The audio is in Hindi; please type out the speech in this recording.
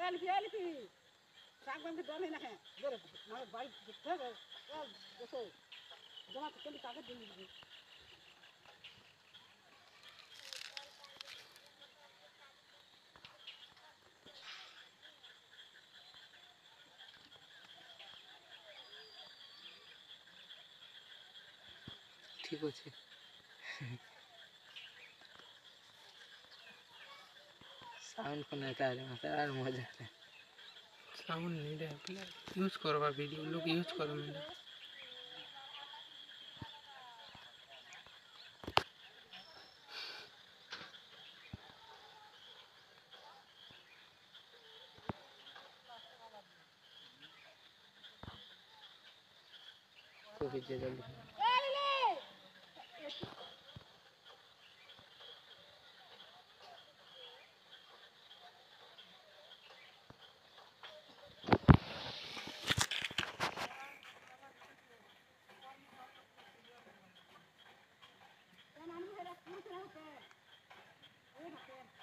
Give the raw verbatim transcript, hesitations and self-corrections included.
एलपी एलपी साग बंद डर नहीं ना है बोले मारे भाई कितने है देखो जमा के लिए कागज देंगे ठीक अच्छे साउंड को नहीं तारे मतलब मजा आता है साउंड नहीं रहे यूज करवा वीडियो लोग यूज करो मैंने तो भी जल्दी क्या नाम है? पूछ रहा हूँ